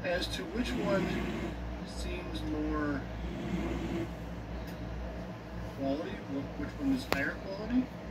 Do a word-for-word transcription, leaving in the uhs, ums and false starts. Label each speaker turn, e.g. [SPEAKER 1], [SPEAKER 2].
[SPEAKER 1] as to which one seems more quality, which one is higher quality.